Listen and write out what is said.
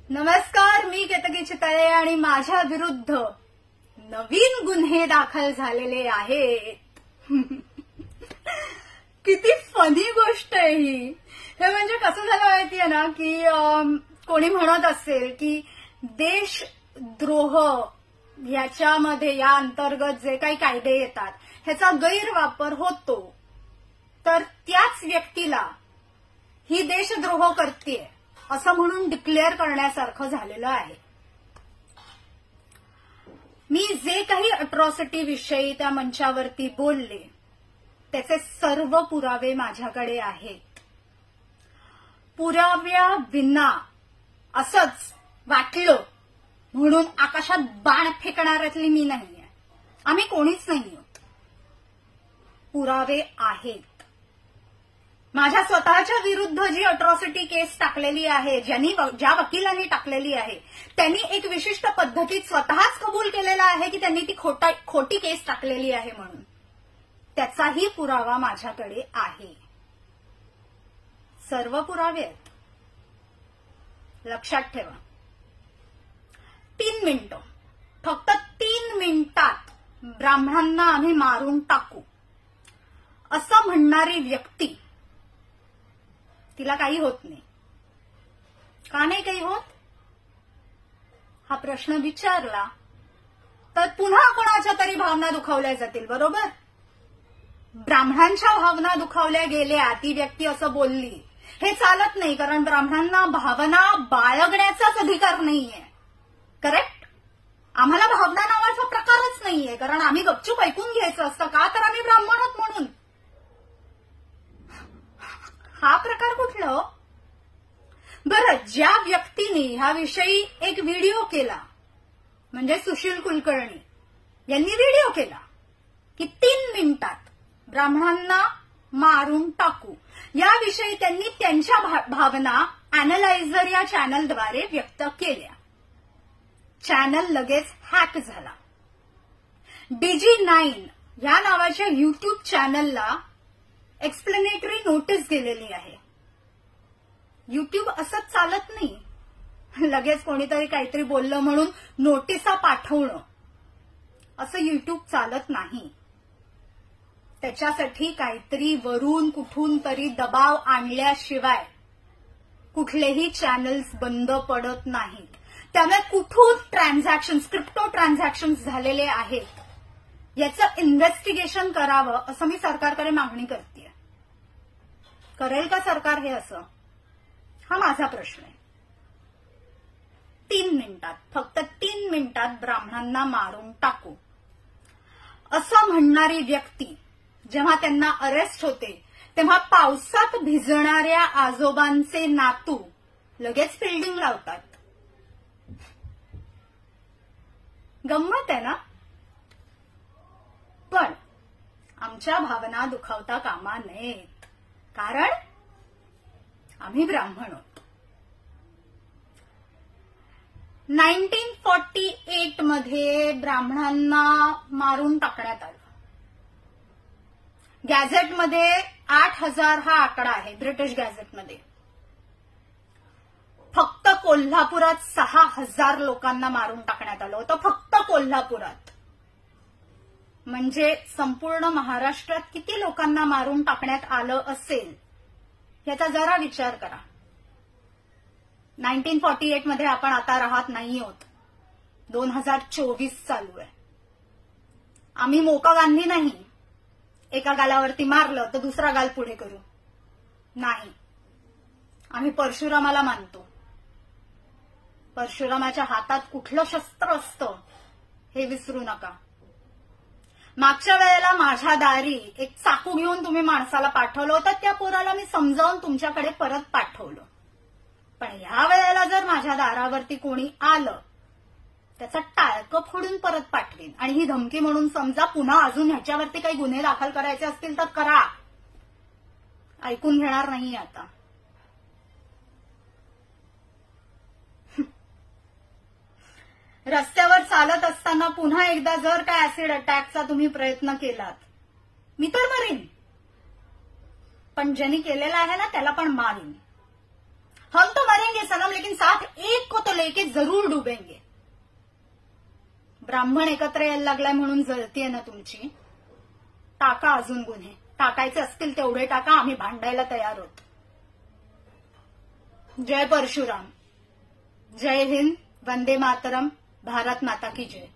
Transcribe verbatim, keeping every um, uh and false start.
नमस्कार, मी केतकी चितळे आणि माझ्या विरुद्ध नवीन गुन्हे दाखल झालेले आहेत. किती फनी गोष्ट आहे ही. हे म्हणजे कसं झालं माहितीये ना की कोणी म्हणत असेल की देशद्रोह याच्यामध्ये या अंतर्गत जे काही कायदे येतात ह्याचा गैरवापर होतो, तर त्याच व्यक्तीला ही देशद्रोह करतेय असं म्हणून डिक्लेअर करण्यासारखं झालेलं आहे. मी जे काही अट्रॉसिटी विषयी त्या मंचावरती बोलले त्याचे सर्व पुरावे माझ्याकडे आहेत. पुराव्या विना असंच वाटलं म्हणून आकाशात बाण फेकणाऱ्यातली मी नाहीये. आम्ही कोणीच नाही आहोत. पुरावे आहेत. माझ्या स्वतःच्या विरुद्ध जी अट्रॉसिटी केस टाकलेली आहे, ज्यांनी ज्या वकिलांनी टाकलेली आहे, त्यांनी एक विशिष्ट पद्धतीत स्वतःच कबूल केलेला आहे की त्यांनी ती खोटा खोटी केस टाकलेली आहे म्हणून. त्याचाही पुरावा माझ्याकडे आहे. सर्व पुरावे आहेत. लक्षात ठेवा. तीन मिनिटं, फक्त तीन मिनिटात ब्राह्मणांना आम्ही मारून टाकू असं म्हणणारी व्यक्ती, तिला काही होत नाही. का नाही काही होत हा प्रश्न विचारला तर पुन्हा कोणाच्या तरी भावना दुखावल्या जातील. बरोबर. ब्राह्मणांच्या भावना दुखावल्या गेल्या, ती व्यक्ती असं बोलली, हे चालत नाही. कारण ब्राह्मणांना भावना बाळगण्याचाच अधिकार नाहीये. करेक्ट. आम्हाला भावना नावाचा प्रकारच नाहीये, कारण आम्ही गपचूप ऐकून घ्यायचं असतं. का तर आम्ही ब्राह्मण आहोत म्हणून. हा प्रकार कुठला? बरं, ज्या व्यक्तीने ह्याविषयी एक व्हिडिओ केला, म्हणजे सुशील कुलकर्णी यांनी व्हिडिओ केला की तीन मिनिटात ब्राह्मणांना मारून टाकू, याविषयी त्यांनी त्यांच्या भावना अॅनालायझर या चॅनलद्वारे व्यक्त केल्या. चॅनल लगेच हॅक झाला. डीजी नाईन या नावाच्या युट्यूब चॅनलला एक्सप्लेनेटरी नोटीस गेलेली आहे. युट्यूब असंच चालत नाही. लगेच कोणीतरी काहीतरी बोललं म्हणून नोटिसा पाठवणं असं युट्यूब चालत नाही. त्याच्यासाठी काहीतरी वरून कुठून तरी दबाव आणल्याशिवाय कुठलेही चॅनल्स बंद पडत नाहीत. त्यामुळे कुठून ट्रान्झॅक्शन्स, क्रिप्टो ट्रान्झॅक्शन्स झालेले आहेत याचं इन्व्हेस्टिगेशन करावं असं मी सरकारकडे मागणी करते. करेल का सरकार हे असं? हा माझा प्रश्न आहे. तीन मिनिटात, फक्त तीन मिनिटात ब्राह्मणांना मारून टाकू असं म्हणणारी व्यक्ती जेव्हा त्यांना अरेस्ट होते तेव्हा पावसात भिजणाऱ्या आजोबांचे नातू लगेच फिल्डिंग लावतात. गंमत आहे ना? पण आमच्या भावना दुखावता कामा नयेत, कारण आम्ही ब्राह्मण आहोत. नाईन्टीन फॉर्टी एट मध्ये ब्राह्मणांना मारून टाकण्यात आलं. गॅझेटमध्ये आठ हजार हा आकडा आहे. ब्रिटिश गॅझेटमध्ये फक्त कोल्हापुरात सहा हजार लोकांना मारून टाकण्यात आलं होतं. फक्त कोल्हापुरात. म्हणजे संपूर्ण महाराष्ट्रात किती लोकांना मारून टाकण्यात आलं असेल याचा जरा विचार करा. नाईन्टीन फॉर्टी एट मध्ये आपण आता राहत नाही आहोत. दोन हजार चोवीस चालू आहे. आम्ही मोका गांधी नाही, एका गालावरती मारलं तर दुसरा गाल पुढे करू. नाही, आम्ही परशुरामाला मानतो. परशुरामाच्या हातात कुठलं शस्त्र असतं हे विसरू नका. मागच्या वेळेला माझ्या दारी एक चाकू घेऊन तुम्ही माणसाला पाठवलं होतं. त्या पोराला मी समजावून तुमच्याकडे परत पाठवलं. पण ह्या वेळेला जर माझ्या दारावरती कोणी आलं त्याचं टाळकं फोडून परत पाठवेन. आणि ही धमकी म्हणून समजा. पुन्हा अजून ह्याच्यावरती काही गुन्हे दाखल करायचे असतील तर करा. ऐकून घेणार नाही आता. रस्त्यावर चालत असताना पुन्हा एकदा जर काय ऍसिड अटॅकचा तुम्ही प्रयत्न केलात, मी तर मरीन, पण ज्यांनी केलेला आहे ना त्याला पण मारीन. हम तो मरेंगे सनम, लेकिन साथ एक को तो लेके जरूर डुबेंगे. ब्राह्मण एकत्र यायला लागलाय म्हणून जळतीये ना तुमची. टाका अजून गुन्हे, टाकायचे असतील तेवढे टाका, आम्ही भांडायला तयार आहोत. जय परशुराम, जय हिंद, वंदे मातरम, भारत माता की जय.